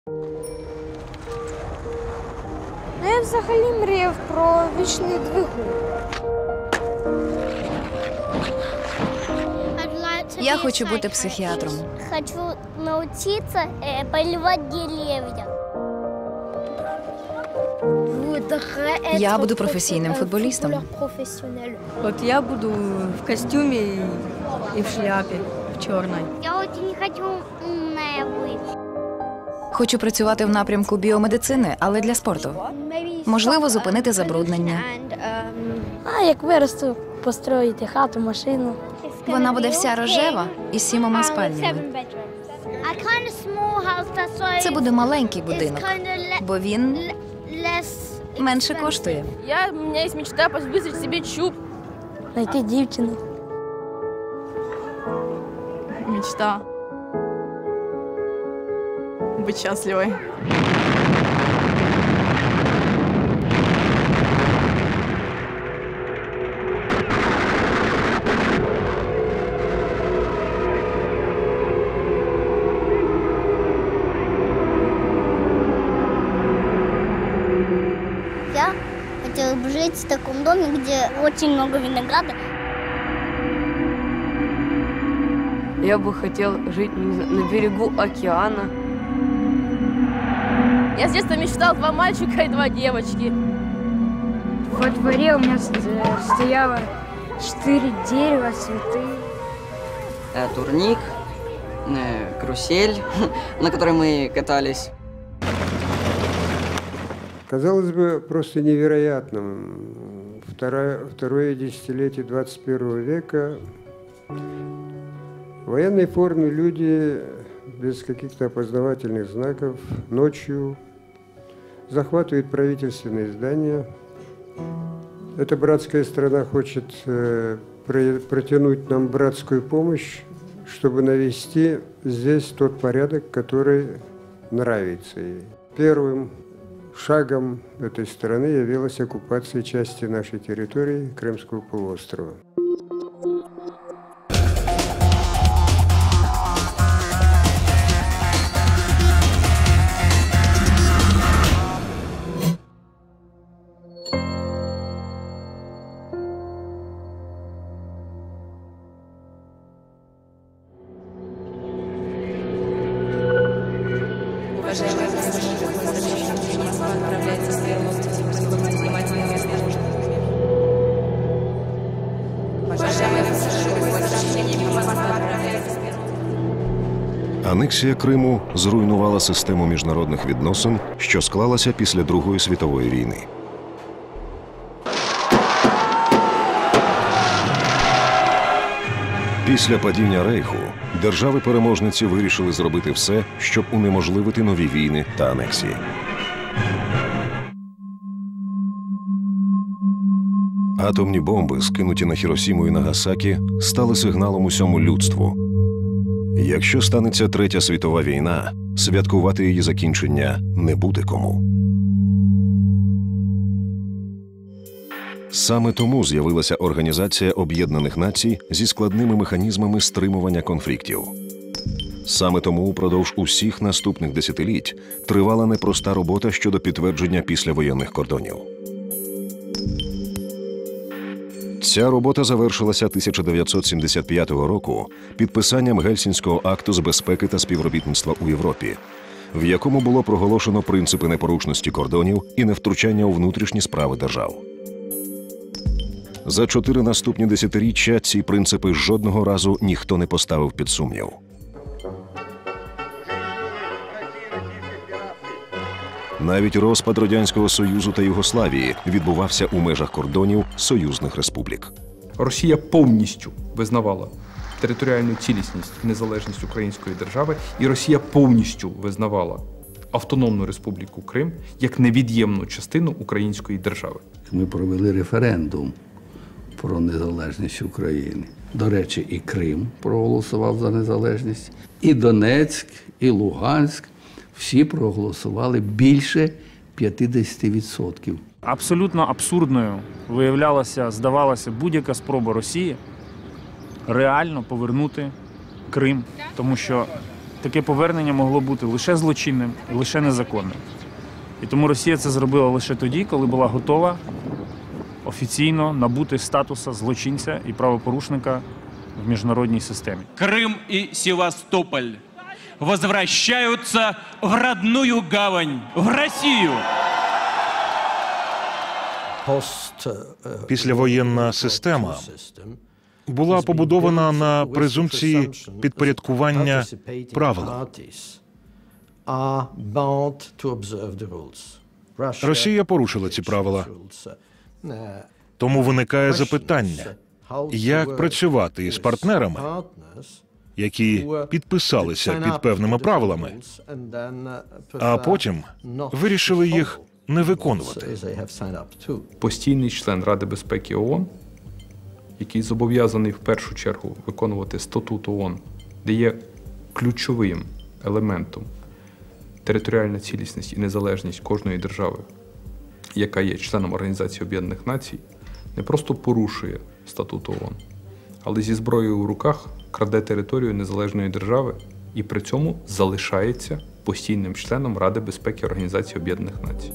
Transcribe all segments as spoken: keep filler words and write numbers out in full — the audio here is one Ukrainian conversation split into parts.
Я взагалі мріяв про вічний двигун. Я хочу бути психіатром. Хочу навчитися поливати дерев'я. Я буду професійним футболістом. От я буду в костюмі і в шляпі, в чорній. Я дуже хочу умна бути. Хочу працювати в напрямку біомедицини, але для спорту. Можливо, зупинити забруднення. А як виросту, построїти хату, машину. Вона буде вся рожева із сімома спальнями. Це буде маленький будинок, бо він менше коштує. Я, у мене є мечта позбити собі чуб. Знайти дівчину. Мечта. Быть счастливой. Я хотела бы жить в таком доме, где очень много винограда. Я бы хотел жить на берегу океана. Я с детства мечтал два мальчика и два девочки. Во дворе у меня стояло четыре дерева, цветы. Турник, карусель, на которой мы катались. Казалось бы, просто невероятным. Второе, второе десятилетие двадцать первого века. В военной форме люди без каких-то опознавательных знаков ночью захватывают правительственные здания. Эта братская страна хочет э, про, протянуть нам братскую помощь, чтобы навести здесь тот порядок, который нравится ей. Первым шагом этой страны явилась оккупация части нашей территории Крымского полуострова. Анексія Криму зруйнувала систему міжнародних відносин, що склалася після Другої світової війни. Після падіння Рейху держави-переможниці вирішили зробити все, щоб унеможливити нові війни та анексії. Атомні бомби, скинуті на Хіросіму і Нагасакі, стали сигналом усьому людству. Якщо станеться Третя світова війна, святкувати її закінчення не буде кому. Саме тому з'явилася Організація Об'єднаних Націй зі складними механізмами стримування конфліктів. Саме тому упродовж усіх наступних десятиліть тривала непроста робота щодо підтвердження післявоєнних кордонів. Ця робота завершилася тисяча дев'ятсот сімдесят п'ятого року підписанням Гельсінського акту з безпеки та співробітництва у Європі, в якому було проголошено принципи непорушності кордонів і невтручання у внутрішні справи держав. За чотири наступні десятиріччя ці принципи жодного разу ніхто не поставив під сумнів. Навіть розпад Радянського Союзу та Югославії відбувався у межах кордонів союзних республік. Росія повністю визнавала територіальну цілісність і незалежність української держави, і Росія повністю визнавала Автономну Республіку Крим як невід'ємну частину української держави. Ми провели референдум про незалежність України. До речі, і Крим проголосував за незалежність, і Донецьк, і Луганськ. Всі проголосували більше п'ятдесят відсотків. Абсолютно абсурдною виявлялася, здавалася, будь-яка спроба Росії реально повернути Крим. Тому що таке повернення могло бути лише злочинним і лише незаконним. І тому Росія це зробила лише тоді, коли була готова офіційно набути статуса злочинця і правопорушника в міжнародній системі. Крым и Севастополь возвращаются в родную гавань, в Россию. Післявоєнна система була побудована на презумпції підпорядкування правилам. Росія порушила ці правила. Тому виникає запитання, як працювати із партнерами, які підписалися під певними правилами, а потім вирішили їх не виконувати. Постійний член Ради безпеки ООН, який зобов'язаний в першу чергу виконувати статут ООН, де є ключовим елементом територіальна цілісність і незалежність кожної держави, яка є членом Організації Об'єднаних Націй, не просто порушує статут ООН, але зі зброєю в руках краде територію незалежної держави і при цьому залишається постійним членом Ради безпеки Організації Об'єднаних Націй.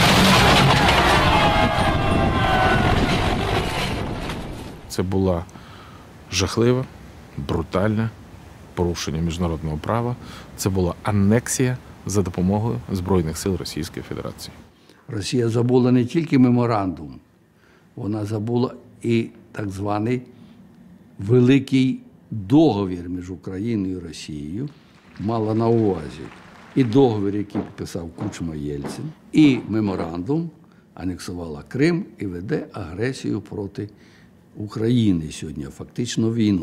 Це була жахливе, брутальне порушення міжнародного права. Це була анексія за допомогою Збройних сил Російської Федерації. Росія забула не тільки меморандум, вона забула і так званий великий договір між Україною і Росією, мала на увазі і договір, який підписав Кучма Єльцин, і меморандум, анексувала Крим і веде агресію проти України сьогодні, фактично війну.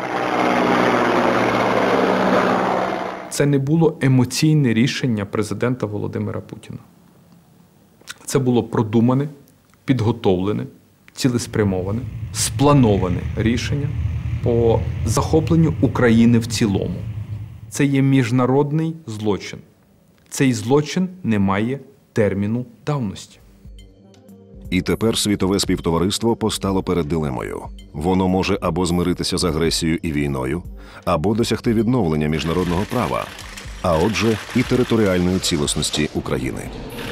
Це не було емоційне рішення президента Володимира Путіна. Це було продумане, підготовлене, цілеспрямоване, сплановане рішення по захопленню України в цілому. Це є міжнародний злочин. Цей злочин не має терміну давності. І тепер світове співтовариство постало перед дилемою. Воно може або змиритися з агресією і війною, або досягти відновлення міжнародного права, а отже і територіальної цілісності України.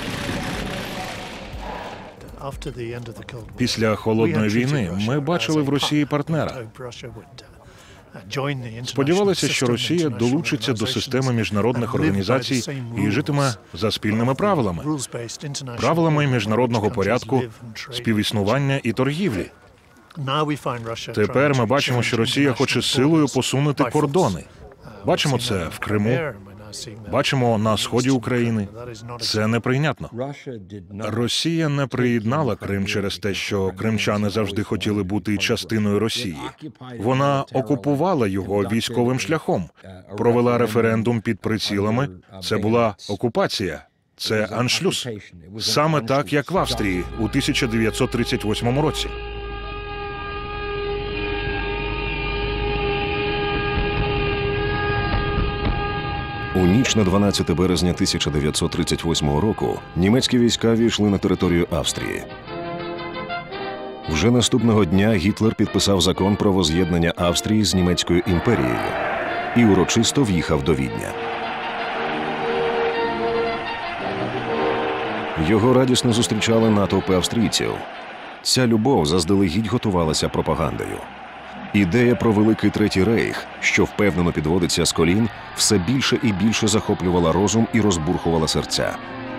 Після Холодної війни ми бачили в Росії партнера. Сподівалися, що Росія долучиться до системи міжнародних організацій і житиме за спільними правилами, правилами міжнародного порядку, співіснування і торгівлі. Тепер ми бачимо, що Росія хоче силою посунути кордони. Бачимо це в Криму, бачимо на сході України. Це неприйнятно. Росія не приєднала Крим через те, що кримчани завжди хотіли бути частиною Росії. Вона окупувала його військовим шляхом, провела референдум під прицілами. Це була окупація. Це аншлюз. Саме так, як в Австрії у тисяча дев'ятсот тридцять восьмому році. У ніч на дванадцяте березня тисяча дев'ятсот тридцять восьмого року німецькі війська війшли на територію Австрії. Вже наступного дня Гітлер підписав закон про воз'єднання Австрії з Німецькою імперією і урочисто в'їхав до Відня. Його радісно зустрічали натовпи австрійців. Ця любов заздалегідь готувалася пропагандою. Ідея про Великий Третій Рейх, що впевнено підводиться з колін, все більше і більше захоплювала розум і розбурхувала серця.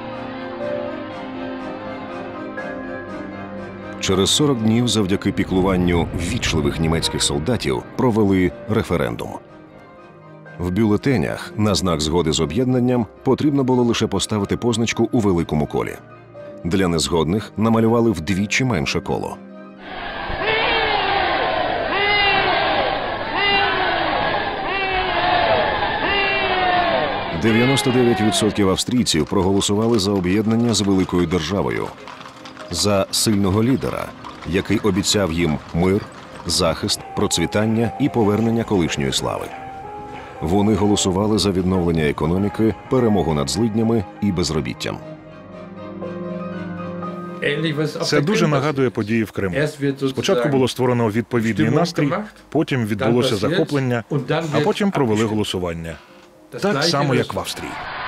Через сорок днів завдяки піклуванню ввічливих німецьких солдатів провели референдум. В бюлетенях на знак згоди з об'єднанням потрібно було лише поставити позначку у великому колі. Для незгодних намалювали вдвічі менше коло. дев'яносто дев'ять відсотків австрійців проголосували за об'єднання з великою державою, за сильного лідера, який обіцяв їм мир, захист, процвітання і повернення колишньої слави. Вони голосували за відновлення економіки, перемогу над злиднями і безробіттям. Це дуже нагадує події в Криму. Спочатку було створено відповідний настрій, потім відбулося захоплення, а потім провели голосування. Так само, як в Австрії.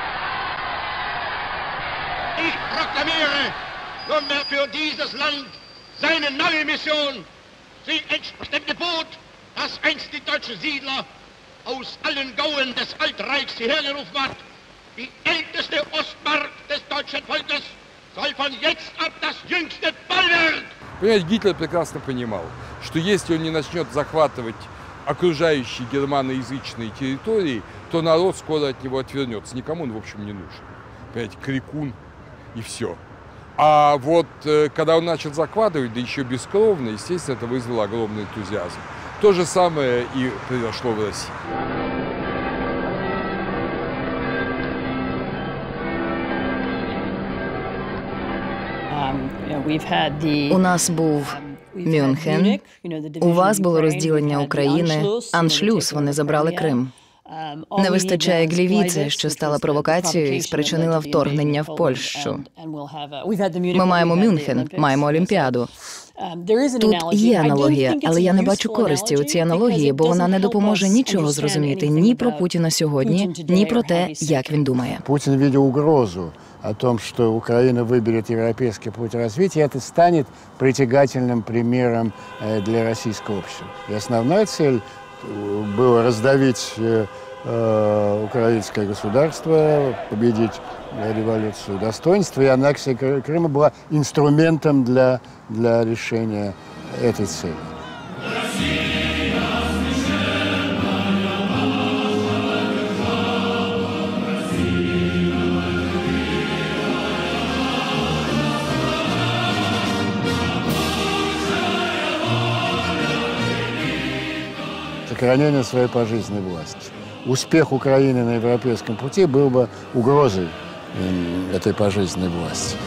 Ich proklamiere nunmehr für dieses Land seine neue Mission. Sie entspricht dem Gebot, das einst die deutschen Siedler aus allen Gauen des Altreichs hierher gerufen hat. Die älteste Ostmark des deutschen Volkes soll von jetzt ab das jüngste Bollwerk. Понимаете, Гитлер прекрасно понимал, что если он не начнет захватывать окружающие германоязычные территории, то народ скоро от него отвернется. Никому он, в общем, не нужен. Понимаете, крикун и все. А вот когда он начал захватывать, да еще бескровно, естественно, это вызвало огромный энтузиазм. То же самое и произошло в России. У нас був Мюнхен, у вас було розділення України, Аншлюс, вони забрали Крим. Не вистачає Глівіце, що стала провокацією і спричинила вторгнення в Польщу. Ми маємо Мюнхен, маємо Олімпіаду. Тут є аналогія, але я не бачу користі у цій аналогії, бо вона не допоможе нічого зрозуміти ні про Путіна сьогодні, ні про те, як він думає. Путин видел угрозу о том, что Украина выберет европейский путь развития, это станет притягательным примером для российского общества. И основная цель была раздавить украинское государство, победить революцию достоинства, и аннексия Крыма была инструментом для, для решения этой цели. Сохранение своей пожизненной власти. Успех Украины на европейском пути был бы угрозой этой пожизненной власти.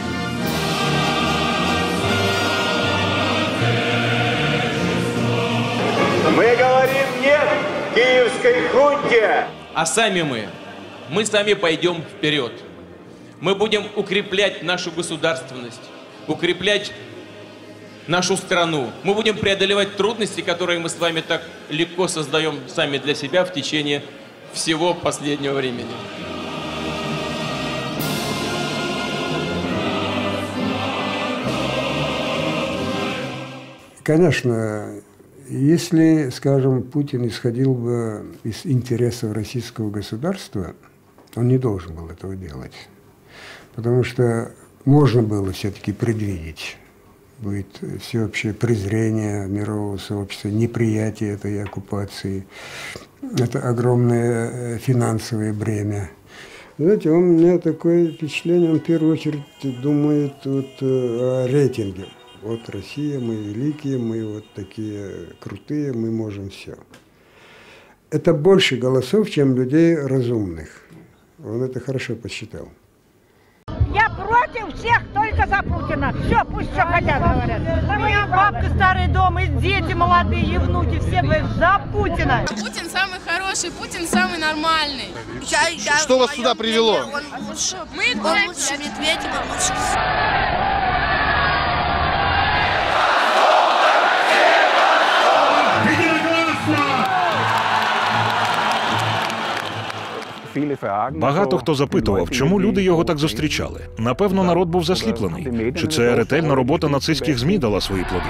Мы говорим «нет» киевской хунте! А сами мы, мы сами пойдем вперед. Мы будем укреплять нашу государственность, укреплять нашу страну. Мы будем преодолевать трудности, которые мы с вами так легко создаем сами для себя в течение всего последнего времени. Конечно, если, скажем, Путин исходил бы из интересов российского государства, он не должен был этого делать. Потому что можно было все-таки предвидеть, будет всеобщее презрение мирового сообщества, неприятие этой оккупации. Это огромное финансовое бремя. Знаете, у меня такое впечатление, он в первую очередь думает вот о рейтинге. Вот Россия, мы великие, мы вот такие крутые, мы можем все. Это больше голосов, чем людей разумных. Он это хорошо посчитал. Я против всех, только за Путина. Все, пусть что хотят, говорят. У меня бабка старый дом, и дети молодые, и внуки, все говорят, за Путина. Путин самый хороший, Путин самый нормальный. Что вас сюда привело? Мы лучше Медведева, лучше. Багато хто запитував, чому люди його так зустрічали. Напевно, народ був засліплений. Чи це ретельна робота нацистських ЗМІ дала свої плоди?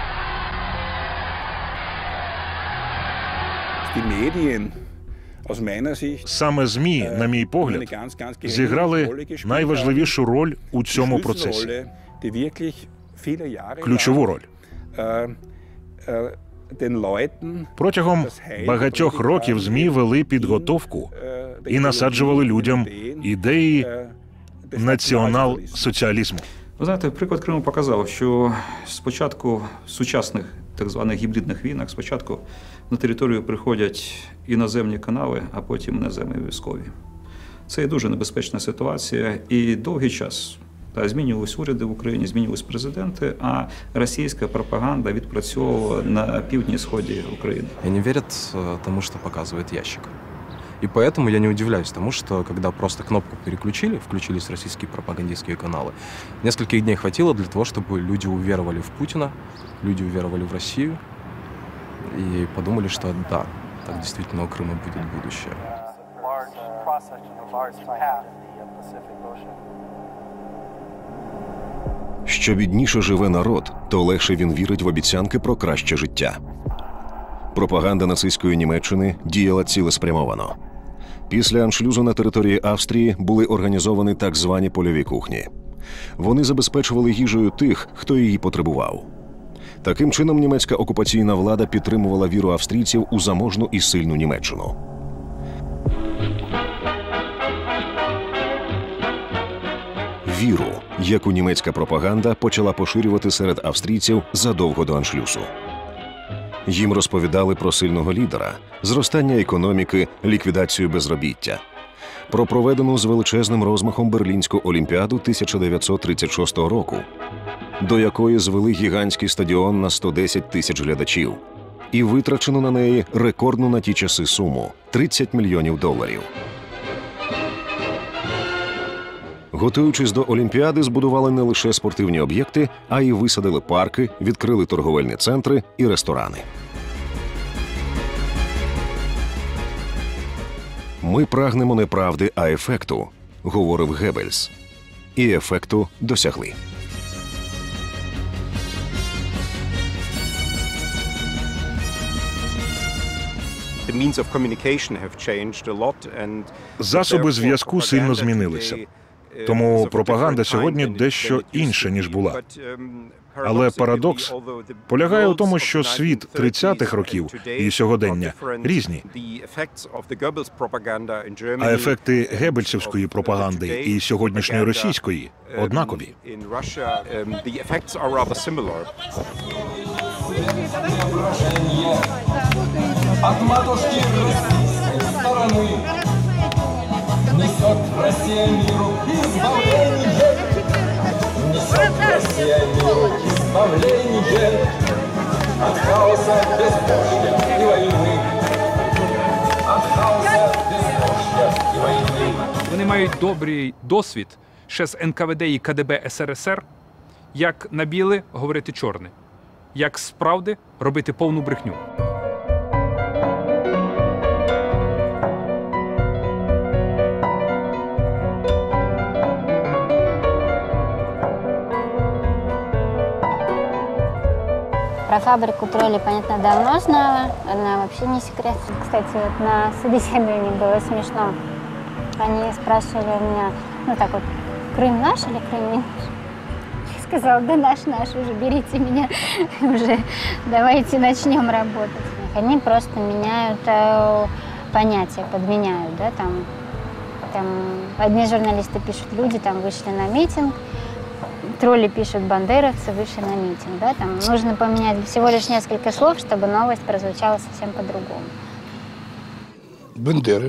Саме ЗМІ, на мій погляд, зіграли найважливішу роль у цьому процесі. Ключову роль. Протягом багатьох років ЗМІ вели підготовку і насаджували людям ідеї націонал-соціалізму. Ви знаєте, приклад Криму показав, що спочатку в сучасних так званих гібридних війнах спочатку на територію приходять іноземні канали, а потім іноземні військові. Це є дуже небезпечна ситуація і довгий час. Та змінювались уряди в Україні, змінювались президенти, а російська пропаганда відпрацьовувала на півдні і сході України. И они верят тому, что показывает ящик. И поэтому я не удивляюсь тому, что когда просто кнопку переключили, включились российские пропагандистские каналы, нескольких дней хватило для того, чтобы люди уверовали в Путина, люди уверовали в Россию и подумали, что да, так действительно у Крыма будет будущее. Що бідніше живе народ, то легше він вірить в обіцянки про краще життя. Пропаганда нацистської Німеччини діяла цілеспрямовано. Після аншлюзу на території Австрії були організовані так звані польові кухні. Вони забезпечували їжею тих, хто її потребував. Таким чином, німецька окупаційна влада підтримувала віру австрійців у заможну і сильну Німеччину. Віру, яку німецька пропаганда почала поширювати серед австрійців задовго до аншлюсу. Їм розповідали про сильного лідера, зростання економіки, ліквідацію безробіття, про проведену з величезним розмахом Берлінську олімпіаду тисяча дев'ятсот тридцять шостого року, до якої звели гігантський стадіон на сто десять тисяч глядачів і витрачену на неї рекордну на ті часи суму – тридцять мільйонів доларів. Готуючись до Олімпіади, збудували не лише спортивні об'єкти, а й висадили парки, відкрили торговельні центри і ресторани. «Ми прагнемо не правди, а ефекту», – говорив Геббельс. І ефекту досягли. Засоби зв'язку сильно змінилися. Тому пропаганда сьогодні дещо інша, ніж була. Але парадокс полягає у тому, що світ тридцятих років і сьогодення різні. А ефекти геббельсівської пропаганди і сьогоднішньої російської однакові. От матушки российской стороны несет Россия миру избавление, несет Россия миру избавление от хаоса безбожья и войны, от хаоса безбожья и войны. Вони мають добрий досвід ще з ен ка ве де і ка де бе ес ер ес ер, як на біле говорити чорне, як з правди робити повну брехню. Про фабрику троллей, понятно, давно знала, она вообще не секрет. Кстати, вот на собеседовании было смешно. Они спрашивали у меня, ну так вот, Крым наш или Крым не наш? Я сказала, да наш, наш, уже берите меня, уже давайте начнем работать. Они просто меняют э, понятия, подменяют, да, там, там одни журналисты пишут, люди там вышли на митинг, тролли пишут, бандеровцы вышли на митинг, да, там нужно поменять всего лишь несколько слов, чтобы новость прозвучала совсем по-другому. Бандеры.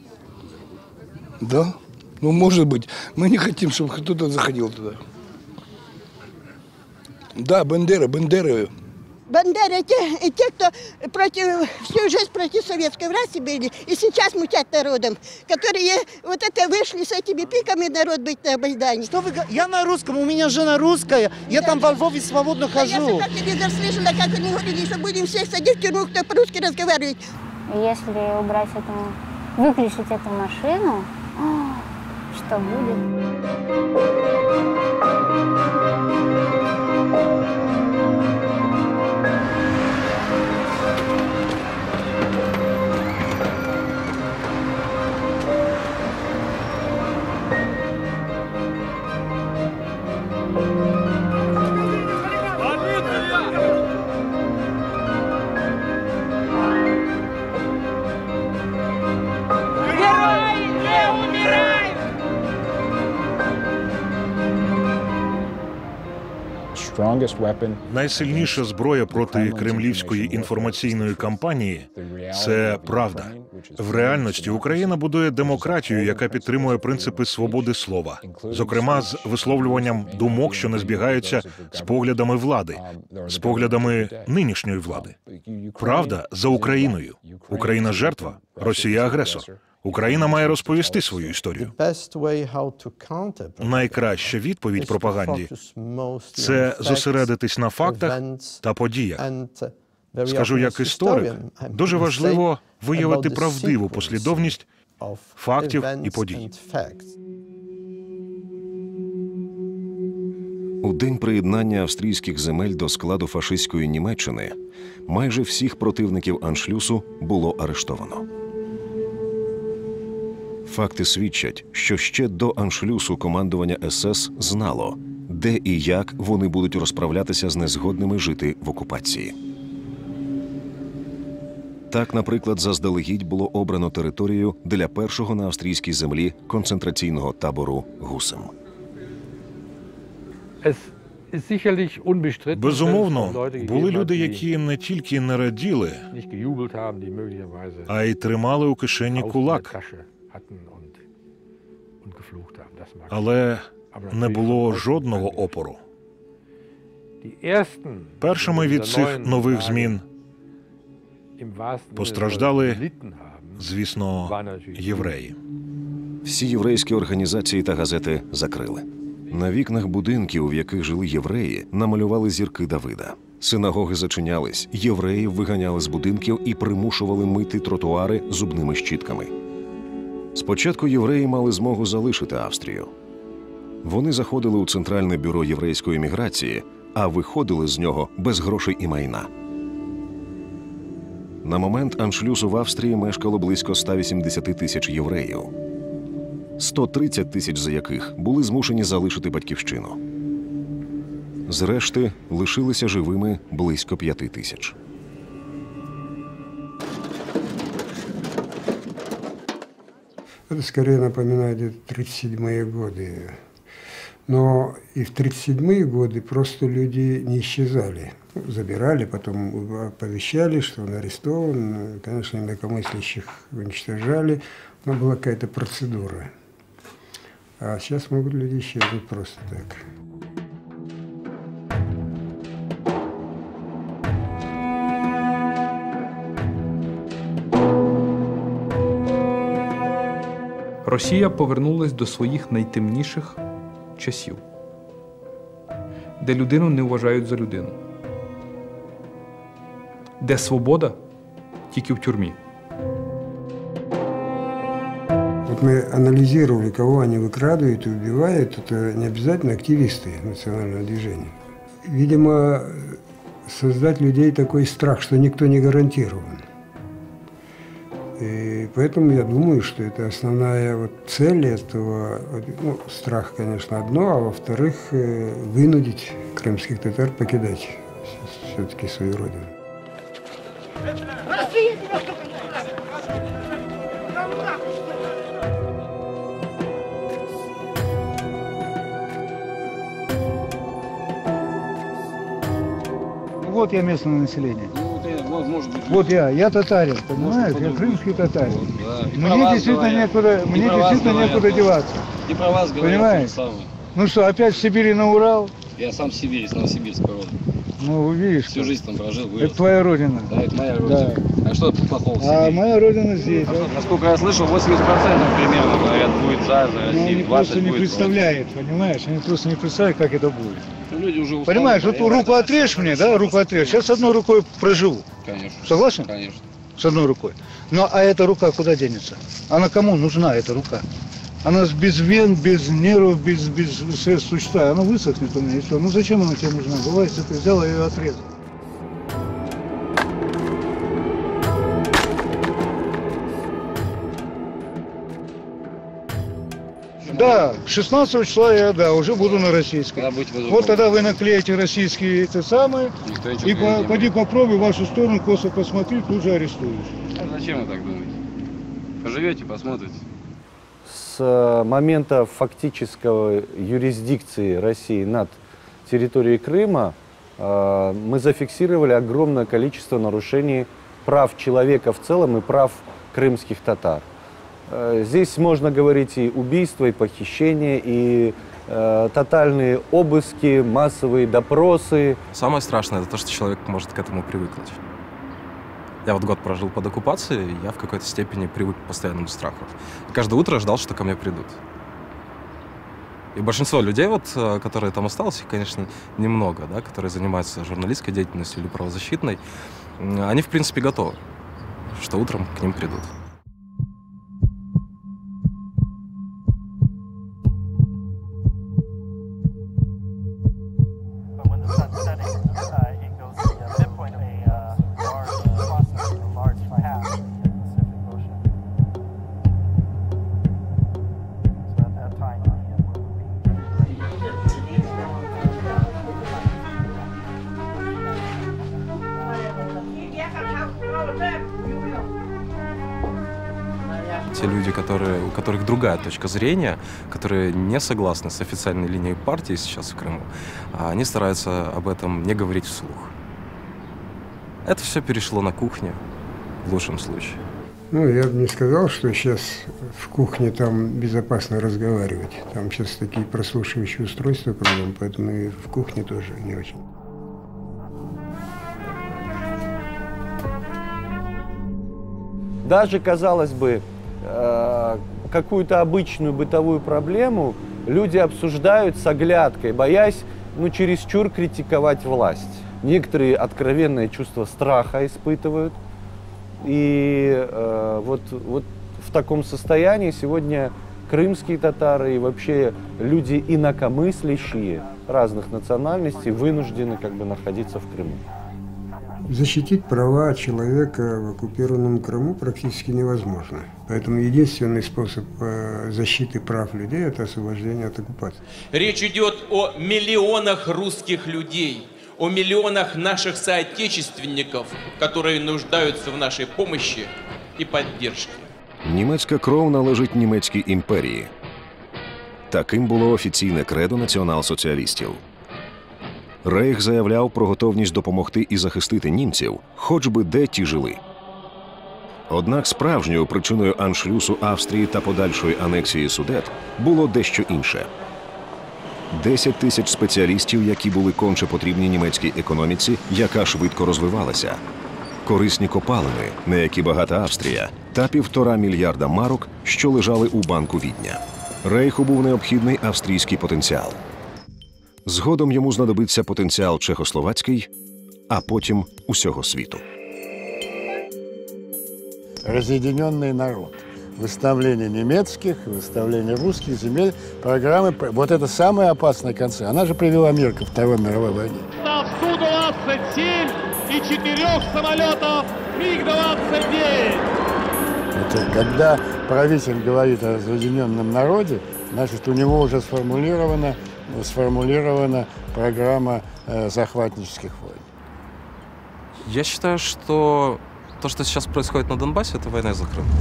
Да. Ну, может быть. Мы не хотим, чтобы кто-то заходил туда. Да, бандеры, бандеры. Бандеры те, и те, кто против, всю жизнь против советской власти были, и сейчас мутят народом, которые вот это вышли с этими пиками, народ быть на Майдане. Что вы, я на русском, у меня жена русская, я да, там во Львове свободно хожу. А я по телевизору слышала, как они говорили, что будем всех садить в тюрьму, кто по-русски разговаривает. Если убрать эту, выключить эту машину, что будет? Найсильніша зброя проти кремлівської інформаційної кампанії – це правда. В реальності Україна будує демократію, яка підтримує принципи свободи слова, зокрема з висловлюванням думок, що не збігаються з поглядами влади, з поглядами нинішньої влади. Правда за Україною. Україна – жертва, Росія – агресор. Україна має розповісти свою історію. Найкраща відповідь пропаганді – це зосередитись на фактах та подіях. Скажу як історик, дуже важливо виявити правдиву послідовність фактів і подій. У день приєднання австрійських земель до складу фашистської Німеччини майже всіх противників аншлюсу було арештовано. Факти свідчать, що ще до аншлюсу командування ес ес знало, де і як вони будуть розправлятися з незгодними жити в окупації. Так, наприклад, заздалегідь було обрано територію для першого на австрійській землі концентраційного табору Гусем. Безумовно, були люди, які не тільки не раділи, а й тримали у кишені кулак. Але не було жодного опору. Першими від цих нових змін постраждали, звісно, євреї. Всі єврейські організації та газети закрили. На вікнах будинків, в яких жили євреї, намалювали зірки Давида. Синагоги зачинялись, євреїв виганяли з будинків і примушували мити тротуари зубними щітками. Спочатку євреї мали змогу залишити Австрію. Вони заходили у Центральне бюро єврейської міграції, а виходили з нього без грошей і майна. На момент аншлюсу в Австрії мешкало близько ста вісімдесяти тисяч євреїв. сто тридцять тисяч з яких були змушені залишити батьківщину. Зрешти, лишилися живими близько п'яти тисяч. Это скорее напоминает где-то тридцать седьмые годы. Но и в тридцать седьмые годы просто люди не исчезали. Забирали, потом оповещали, что он арестован. Конечно, инакомыслящих уничтожали. Но была какая-то процедура. А сейчас могут люди исчезнуть просто так. Росія повернулась до своїх найтемніших часів, де людину не вважають за людину, де свобода тільки в тюрмі. Вот мы анализировали, кого они выкрадывают и убивают. Это не обязательно активисты национального движения. Видимо, создать людей такой страх, что никто не гарантирован. И поэтому я думаю, что это основная вот цель этого, ну, страх, конечно, одно, а во-вторых, вынудить крымских татар покидать все-таки свою родину. Вот я местное население. Вот я, я татарин, понимаешь? Я крымский татарин. Мне действительно некуда, мне действительно некуда деваться. И про вас говорят, понимаешь? Ну что, опять в Сибири на Урал? Я сам сибирец, новосибирского рода. Ну, видишь. Всю жизнь там прожил, вырос. Это твоя родина. Да, это моя родина. Да. А что плохого в Сибири? А моя родина здесь. А, да? Насколько я слышал, восемьдесят процентов примерно говорят, будет за, за Россию. Они просто не представляют, понимаешь? Они просто не представляют, как это будет. Ну, люди уже устали, понимаешь, вот руку отрежь мне, да, руку отрежь. Сейчас с одной рукой проживу. Конечно. Согласен? Конечно. С одной рукой. Ну, а эта рука куда денется? Она кому нужна, эта рука? Она без вен, без нервов, без, без средств существа. Она высохнет у меня и все. Ну, зачем она тебе нужна? Бывает, что ты взял ее и отрезал. Да, шестнадцатого числа я, да, уже буду на российском. Вот тогда вы наклеите российские эти самые, и по, поди попробуй в вашу сторону, косо посмотри, тут же арестуешь. А зачем вы так думаете? Поживете, посмотрите. С момента фактического юрисдикции России над территорией Крыма э, мы зафиксировали огромное количество нарушений прав человека в целом и прав крымских татар. Здесь можно говорить и убийства, и похищения, и э, тотальные обыски, массовые допросы. Самое страшное – это то, что человек может к этому привыкнуть. Я вот год прожил под оккупацией, и я в какой-то степени привык к постоянному страху. И каждое утро ждал, что ко мне придут. И большинство людей, вот, которые там осталось, их, конечно, немного, да, которые занимаются журналистской деятельностью или правозащитной, они, в принципе, готовы, что утром к ним придут. Те люди, которые, у которых другая точка зрения, которые не согласны с официальной линией партии сейчас в Крыму, они стараются об этом не говорить вслух. Это все перешло на кухне, в лучшем случае. Ну, я бы не сказал, что сейчас в кухне там безопасно разговаривать. Там сейчас такие прослушивающие устройства кругом, поэтому и в кухне тоже не очень. Даже, казалось бы, какую-то обычную бытовую проблему люди обсуждают с оглядкой, боясь, ну, чересчур критиковать власть. Некоторые откровенное чувство страха испытывают. И э, вот, вот в таком состоянии сегодня крымские татары и вообще люди инакомыслящие разных национальностей вынуждены как бы находиться в Крыму. Защитить права человека в оккупированном Крыму практически невозможно. Поэтому единственный способ защиты прав людей – это освобождение от оккупации. Речь идет о миллионах русских людей, о миллионах наших соотечественников, которые нуждаются в нашей помощи і поддержці. Німецька кров належить німецькій імперії. Таким було офіційне кредо націонал-соціалістів. Рейх заявляв про готовність допомогти і захистити німців, хоч би де ті жили. Однак справжньою причиною аншлюсу Австрії та подальшої анексії Судет було дещо інше. Десять тисяч спеціалістів, які були конче потрібні німецькій економіці, яка швидко розвивалася. Корисні копалини, на які багата Австрія, та півтора мільярда марок, що лежали у банку Відня. Рейху був необхідний австрійський потенціал. Згодом йому знадобиться потенціал чехословацький, а потім усього світу. Разъединенный народ. Выставление немецких, выставление русских земель, программы. Вот это самая опасная концепция. Она же привела мир ко Второй мировой войне. Су двадцать семь и четырех самолетов Миг двадцать девять. Это когда правитель говорит о разъединенном народе, значит, у него уже сформулирована, сформулирована программа э, захватнических войн. Я считаю, что то, что сейчас происходит на Донбассе, это война за Крым.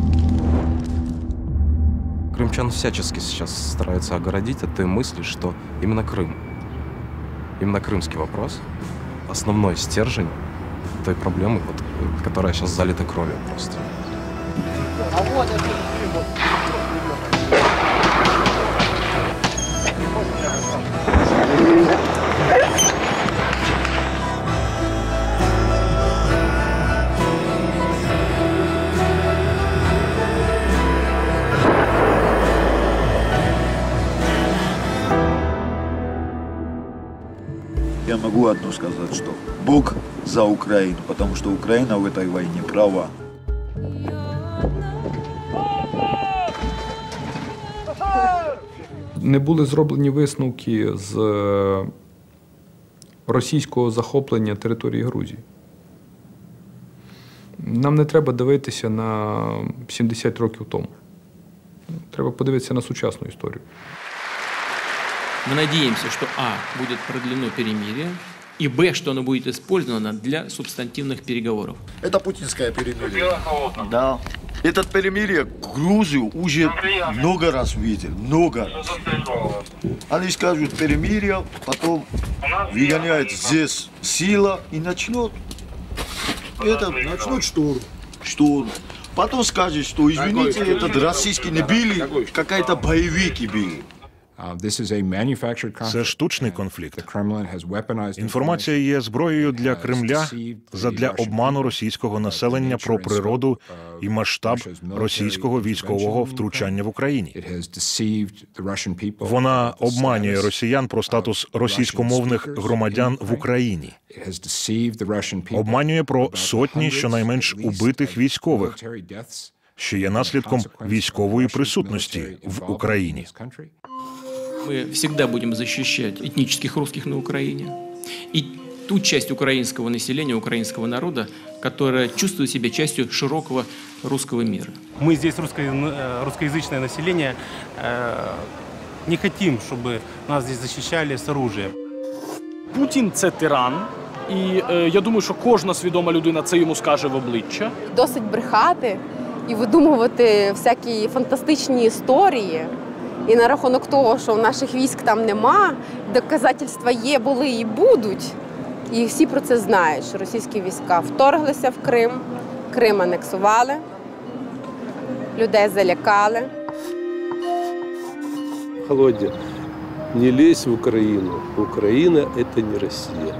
Крымчан всячески сейчас стараются огородить от той мысли, что именно Крым, именно крымский вопрос, основной стержень той проблемы, вот, которая сейчас залита кровью просто. А вот это Крым. Я могу одно сказать, что Бог за Украину, потому что Украина в этой войне права. Не були зроблені висновки з російського захоплення території Грузії. Нам не треба дивитися на сімдесят років тому. Треба подивитися на сучасну історію. Мы надеемся, что а. будет продлено перемирие, и б. что оно будет использовано для субстантивных переговоров. Это путинское перемирие. Да. Этот перемирие Грузию уже много раз видел, много раз. Они скажут перемирие, потом выгоняет здесь сила и начнет. Это начнет шторм. Шторм. Потом скажет, что извините, этот российский не били, какая-то боевики били. Це штучний конфлікт. Інформація є зброєю для Кремля задля обману російського населення про природу і масштаб російського військового втручання в Україні. Вона обманює росіян про статус російськомовних громадян в Україні. Обманює про сотні щонайменш убитих військових, що є наслідком військової присутності в Україні. Мы всегда будем защищать этнических русских на Украине. и ту часть украинского населения, украинского народа, которая чувствует себя частью широкого русского мира. Мы здесь, русско, русскоязычное население, не хотим, чтобы нас здесь защищали с оружием. Путін – це тиран, і е, я думаю, що кожна свідома людина це йому скаже в обличчя. Досить брехати і видумувати всякі фантастичні історії. І на рахунок того, що наших військ там нема, доказательства є, були і будуть. І всі про це знають, що російські війська вторглися в Крим, Крим анексували, людей залякали. Володя, не лезь в Украину. Украина – это не Россия.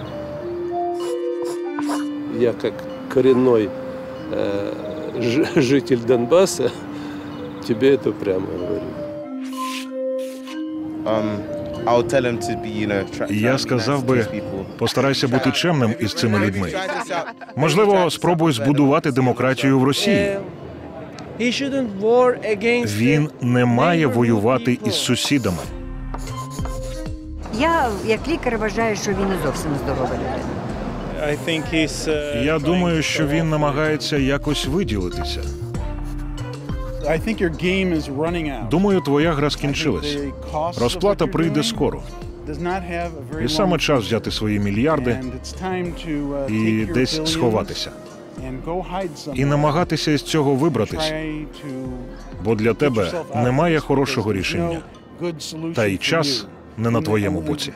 Я как коренной э, житель Донбасса тебе это прямо говорю. Я сказав би, постарайся бути чемним із цими людьми. Можливо, спробуй збудувати демократію в Росії. Він не має воювати із сусідами. Я, як лікар, вважаю, що він не зовсім здорова людина. Я думаю, що він намагається якось виділитися. Думаю, твоя гра скінчилась. Розплата прийде скоро. І саме час взяти свої мільярди і десь сховатися. І намагатися із цього вибратись. Бо для тебе немає хорошого рішення. Та й час не на твоєму боці.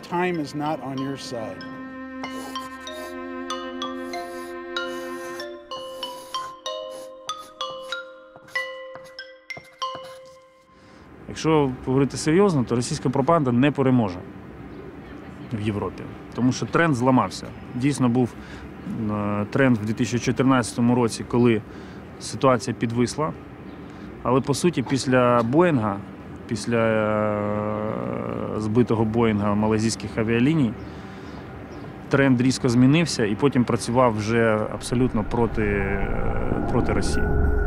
Якщо говорити серйозно, то російська пропаганда не переможе в Європі, тому що тренд зламався. Дійсно був тренд в дві тисячі чотирнадцятому році, коли ситуація підвисла, але по суті після Боїнга, після збитого Боїнга малайзійських авіаліній, тренд різко змінився і потім працював вже абсолютно проти, проти Росії.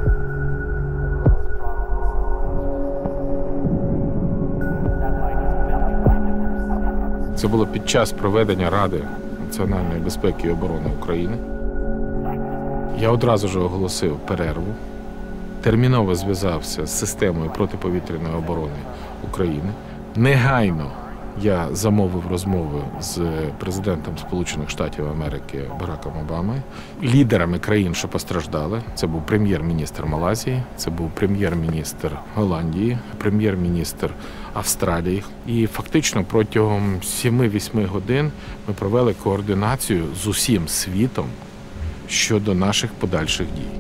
Це було під час проведення Ради національної безпеки і оборони України. Я одразу ж оголосив перерву, терміново зв'язався з системою протиповітряної оборони України. Негайно я замовив розмови з президентом Сполучених Штатів Америки Бараком Обамою, лідерами країн, що постраждали. Це був прем'єр-міністр Малайзії, це був прем'єр-міністр Голландії, прем'єр-міністр Австралії. І фактично протягом семи-вісьми годин ми провели координацію з усім світом щодо наших подальших дій.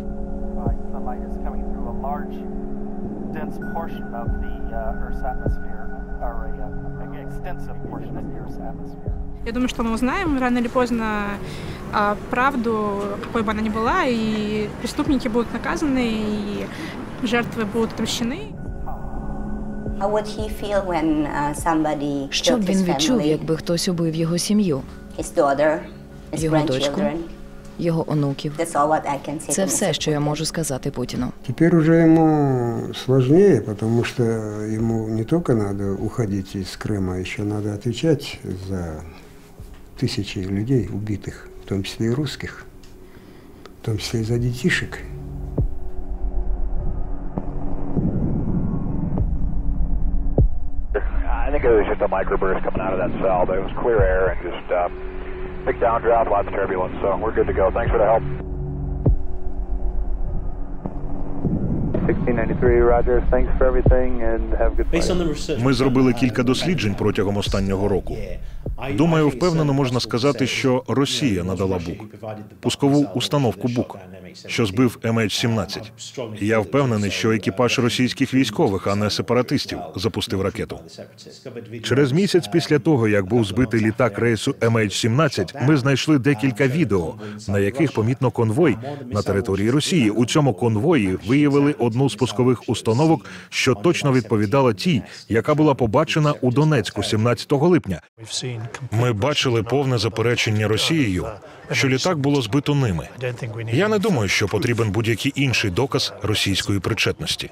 Я думаю, что мы узнаем рано или поздно правду, какой бы она ни была, и преступники будут наказаны, и жертвы будут отомщены. Що б він відчув, якби хтось убив його сім'ю, його дочку, його онуків? Це все, що я можу сказати Путіну. Теперь уже ему сложнее, потому что ему не только надо уходить из Крыма, еще надо отвечать за тысячи людей убитых, в том числе и русских, в том числе и за детишек. I think it was just a microburst coming out of that cell, but it was clear air and just uh, big downdraft, lots of turbulence, so we're good to go. Thanks for the help. sixteen ninety-three, Roger. Thanks for everything and have a good flight. Ми зробили кілька досліджень протягом останнього року. Думаю, впевнено можна сказати, що Росія надала БУК, пускову установку БУК, що збив ем ейч сімнадцять. І я впевнений, що екіпаж російських військових, а не сепаратистів, запустив ракету. Через місяць після того, як був збитий літак рейсу ем ейч сімнадцять, ми знайшли декілька відео, на яких помітно конвой на території Росії. У цьому конвої виявили одну з пускових установок, що точно відповідала тій, яка була побачена у Донецьку сімнадцятого липня. Ми бачили повне заперечення Росією, що літак було збито ними. Я не думаю, що потрібен будь-який інший доказ російської причетності.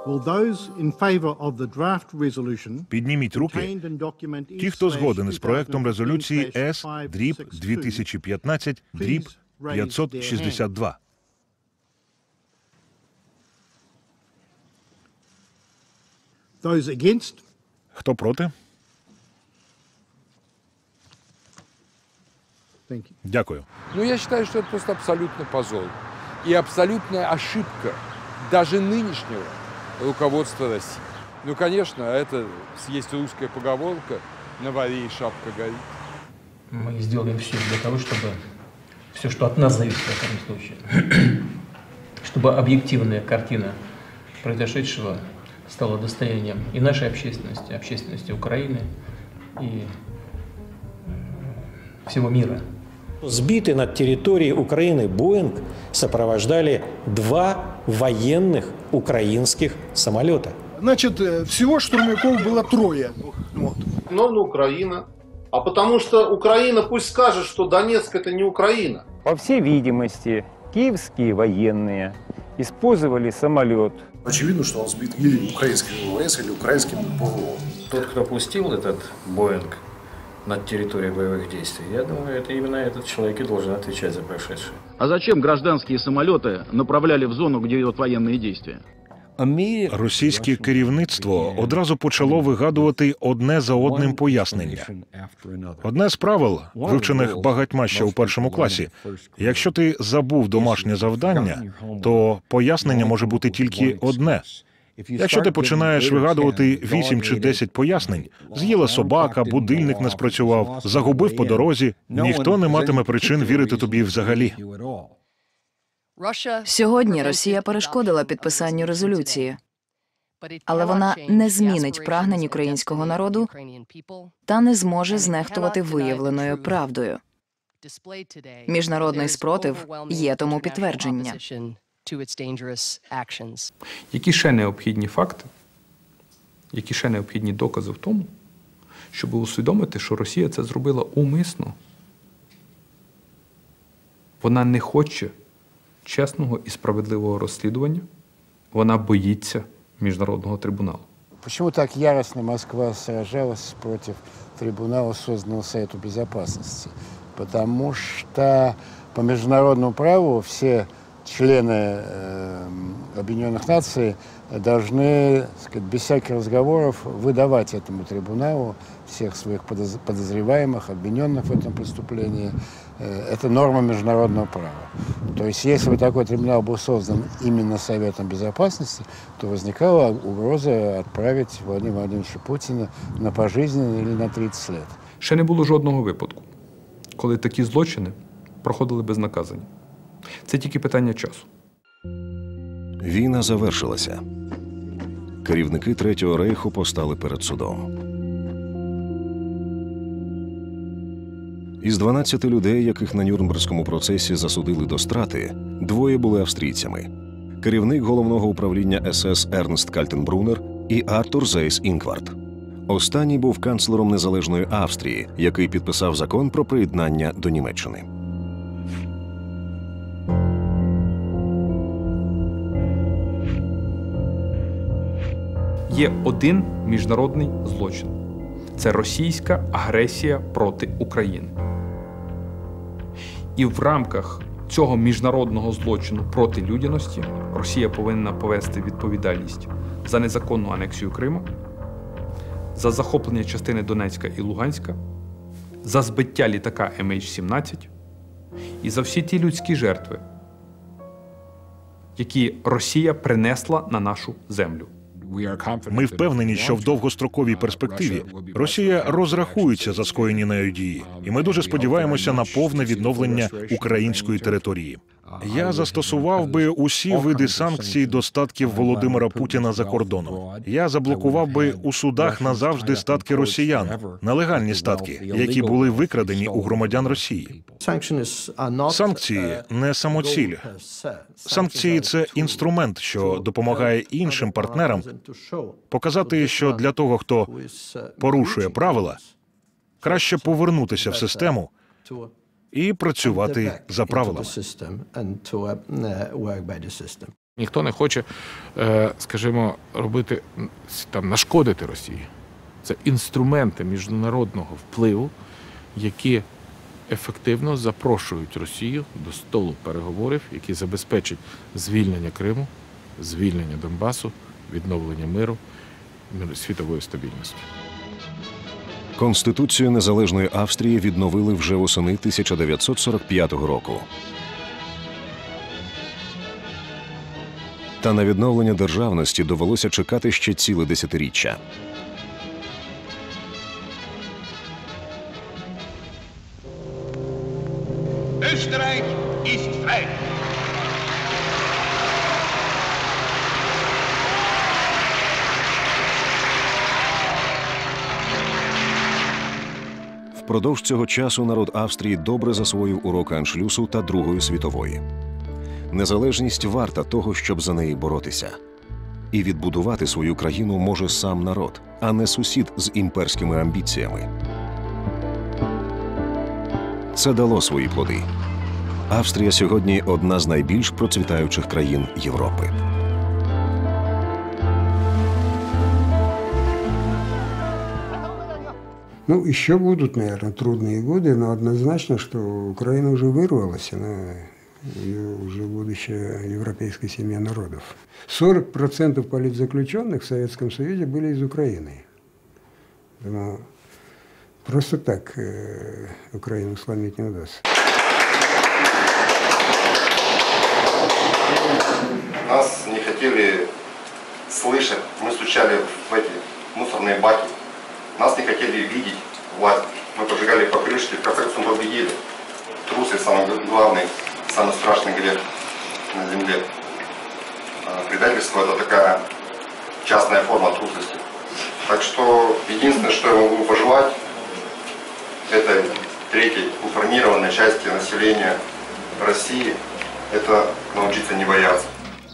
Підніміть руки. Ті, хто згоден із проектом резолюції С дві тисячі п'ятнадцять п'ятсот шістдесят два. Хто проти? Дякую. Ну, я считаю, что это просто абсолютный позор. И абсолютная ошибка даже нынешнего руководства России. Ну, конечно, это есть русская поговорка «на варе и шапка горит». Мы сделаем все для того, чтобы все, что от нас зависит в этом случае, чтобы объективная картина произошедшего стала достоянием и нашей общественности, общественности Украины и всего мира. Сбитый над территорией Украины «Боинг» сопровождали два военных украинских самолета. Значит, всего штурмовиков было трое. Вот. Но на Украина. А потому что Украина пусть скажет, что Донецк это не Украина. По всей видимости, киевские военные использовали самолет. Очевидно, что он сбит или украинским ВВС, или украинским ПВО. Тот, кто пустил этот «Боинг» над территорией боевых действий, я думаю, это именно этот человек и должен отвечать за происшедшее. А зачем гражданские самолеты направляли в зону, где идут военные действия? Російське керівництво одразу почало вигадувати одне за одним пояснення. Одне з правил, вивчених багатьма ще у першому класі, якщо ти забув домашнє завдання, то пояснення може бути тільки одне. Якщо ти починаєш вигадувати вісім чи десять пояснень, з'їла собака, будильник не спрацював, загубив по дорозі, ніхто не матиме причин вірити тобі взагалі. Сьогодні Росія перешкодила підписанню резолюції, але вона не змінить прагнень українського народу та не зможе знехтувати виявленою правдою. Міжнародний спротив є тому підтвердження. Які ще необхідні факти, які ще необхідні докази в тому, щоб усвідомити, що Росія це зробила умисно? Вона не хоче чесного і справедливого розслідування, вона боїться міжнародного трибуналу. Почему так яростно Москва сражалась против трибунала, созданного Совету Безопасности? Потому что по международному праву все члены э, Объединенных Наций должны, так сказать, без всяких разговоров выдавать этому трибуналу всех своих подозреваемых, обвиненных в этом преступлении. Это норма международного права. То есть, если бы такой трибунал был создан именно Советом Безопасности, то возникала угроза отправить Владимира Владимировича Путина на пожизненно или на тридцать лет. Ще не було жодного випадку, коли такі злочини проходили безнаказані. Це тільки питання часу. Війна завершилася. Керівники Третього рейху постали перед судом. Із дванадцяти людей, яких на Нюрнберзькому процесі засудили до страти, двоє були австрійцями. Керівник головного управління ес ес Ернст Кальтенбруннер і Артур Зейс-Інкварт. Останній був канцлером Незалежної Австрії, який підписав закон про приєднання до Німеччини. Є один міжнародний злочин. Це російська агресія проти України. І в рамках цього міжнародного злочину проти людяності Росія повинна повести відповідальність за незаконну анексію Криму, за захоплення частини Донецька і Луганська, за збиття літака ем ейч сімнадцять і за всі ті людські жертви, які Росія принесла на нашу землю. Ми впевнені, що в довгостроковій перспективі Росія розрахується за скоєні нею дії, і ми дуже сподіваємося на повне відновлення української території. Я застосував би усі види санкцій до статків Володимира Путіна за кордоном. Я заблокував би у судах назавжди статки росіян, нелегальні статки, які були викрадені у громадян Росії. Санкції не самоціль. Санкції – це інструмент, що допомагає іншим партнерам показати, що для того, хто порушує правила, краще повернутися в систему і працювати за правилами. Ніхто не хоче, скажімо, робити, там, нашкодити Росії. Це інструменти міжнародного впливу, які ефективно запрошують Росію до столу переговорів, які забезпечать звільнення Криму, звільнення Донбасу, відновлення миру, світової стабільності. Конституцію Незалежної Австрії відновили вже восени тисяча дев'ятсот сорок п'ятого року. Та на відновлення державності довелося чекати ще ціле десятиріччя. Österreich ist frei. Впродовж цього часу народ Австрії добре засвоїв уроки Аншлюсу та Другої світової. Незалежність варта того, щоб за неї боротися. І відбудувати свою країну може сам народ, а не сусід з імперськими амбіціями. Це дало свої плоди. Австрія сьогодні одна з найбільш процвітаючих країн Європи. Ну, еще будут, наверное, трудные годы, но однозначно, что Украина уже вырвалась, она, ее уже будущее европейской семьи народов. сорок процентов политзаключенных в Советском Союзе были из Украины. Но просто так э, Украину сломить не удастся. Нас не хотели слышать, мы стучали в эти мусорные баки. Нас не хотели видеть власть. Мы поджигали покрышки, в конце концов победили. Трусы – самый главный, самый страшный грех на земле. Предательство – это такая частная форма трусости. Так что единственное, что я могу пожелать этой третьей информированной части населения России, это научиться не бояться.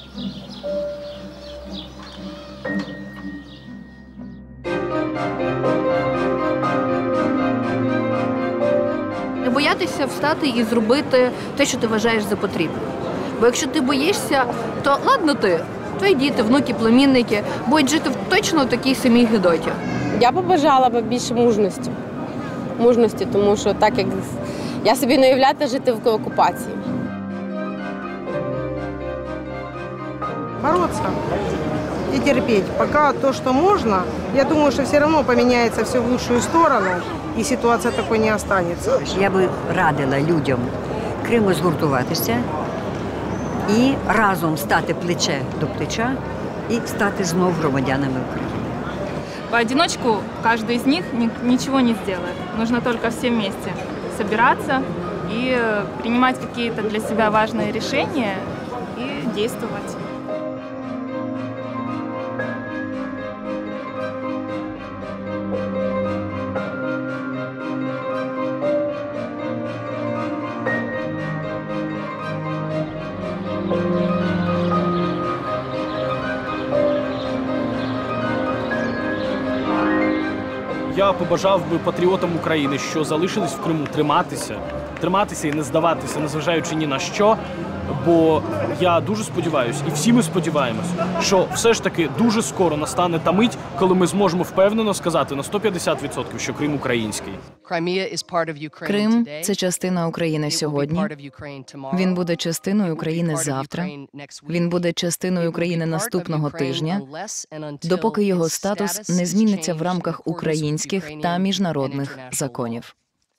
Не боятися встати і зробити те, що ти вважаєш за потрібне. Бо якщо ти боїшся, то ладно ти, твої діти, внуки, племінники будуть жити точно в такій самій гидоті. Я побажала б більше мужності. Мужності, тому що так, як я собі не уявляю жити в окупації. Бороться и терпеть. Пока то, что можно, я думаю, что все равно поменяется все в лучшую сторону, и ситуация такой не останется. Я би радила людям Криму згуртуватися і разом стати плече до плеча і стати знов громадянами України. Поодиночку каждый из них ничего не сделает. Нужно только все вместе собираться и принимать какие-то для себя важные решения и действовать. Я побажав би патріотам України, що залишились в Криму, триматися, триматися і не здаватися, незважаючи ні на що. Бо я дуже сподіваюся, і всі ми сподіваємось, що все ж таки дуже скоро настане та мить, коли ми зможемо впевнено сказати на сто п'ятдесят відсотків, що Крим український. Крим – це частина України сьогодні. Він буде частиною України завтра. Він буде частиною України наступного тижня, допоки його статус не зміниться в рамках українських та міжнародних законів.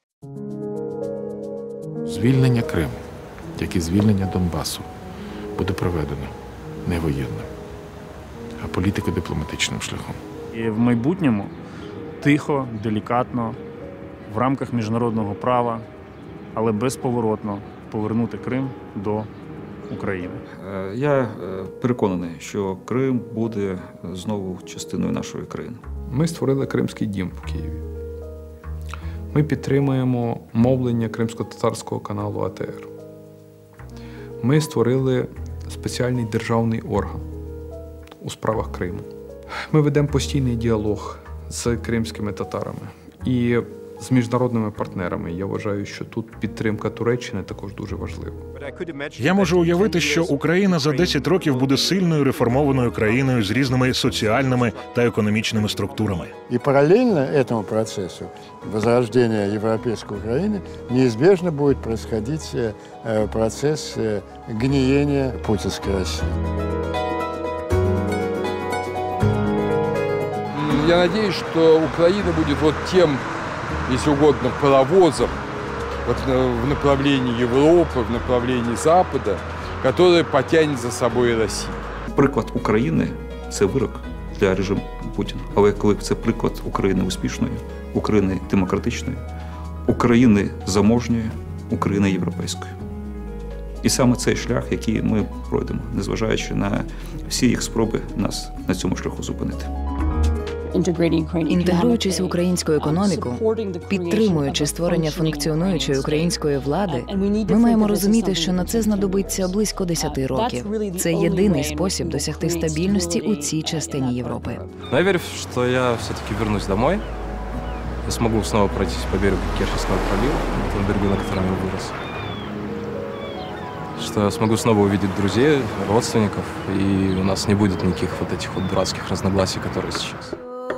Звільнення Криму, як і звільнення Донбасу, буде проведено не воєнним, а політико-дипломатичним шляхом. І в майбутньому тихо, делікатно, в рамках міжнародного права, але безповоротно повернути Крим до України. Я переконаний, що Крим буде знову частиною нашої країни. Ми створили Кримський дім в Києві. Ми підтримуємо мовлення кримсько-татарського каналу А Т Р. Ми створили спеціальний державний орган у справах Криму. Ми ведемо постійний діалог з кримськими татарами. І з міжнародними партнерами. Я вважаю, що тут підтримка Туреччини також дуже важлива. Я можу уявити, що Україна за десять років буде сильною реформованою країною з різними соціальними та економічними структурами. И параллельно этому процессу возрождения европейской Украины неизбежно будет происходить э, процесс э, гниения путинской России. Я надеюсь, что Украина будет вот тем, если угодно, паровозом вот в направлении Европы, в направлении Запада, который потянет за собой Россию. Приклад України – це вирок для режиму Путіна. Але коли це приклад України успішної, України демократичної, України заможньої, України європейської. І саме цей шлях, який ми пройдемо, незважаючи на всі їх спроби нас на цьому шляху зупинити. Інтегруючись в українську економіку, підтримуючи створення функціонуючої української влади, ми маємо розуміти, що на це знадобиться близько десяти років. Це єдиний спосіб досягти стабільності у цій частині Європи. Я вірю, що я все-таки вернусь домой. Я смогу снова пройтись по берегу Керченского пролива, на том берегу, на котором я вырос. Что я смогу снова увидеть друзей, родственников, и у нас не будет никаких вот этих вот дурацких разногласий, которые сейчас.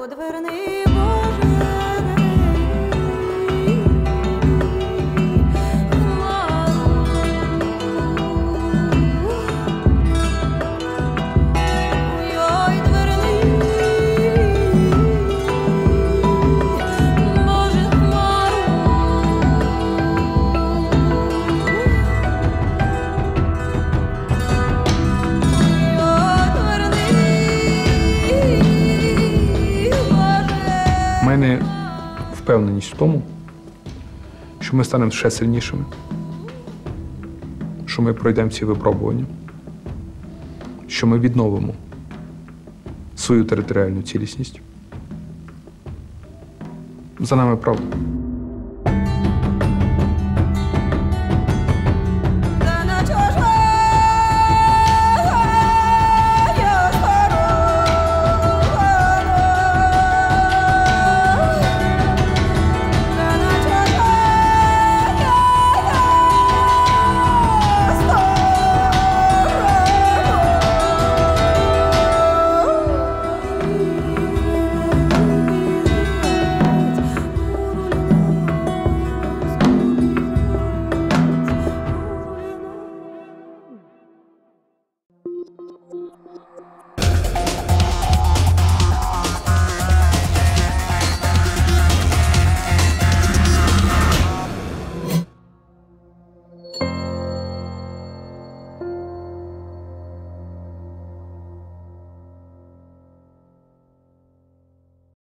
У мене впевненість в тому, що ми станемо ще сильнішими, що ми пройдемо ці випробування, що ми відновимо свою територіальну цілісність. За нами правда.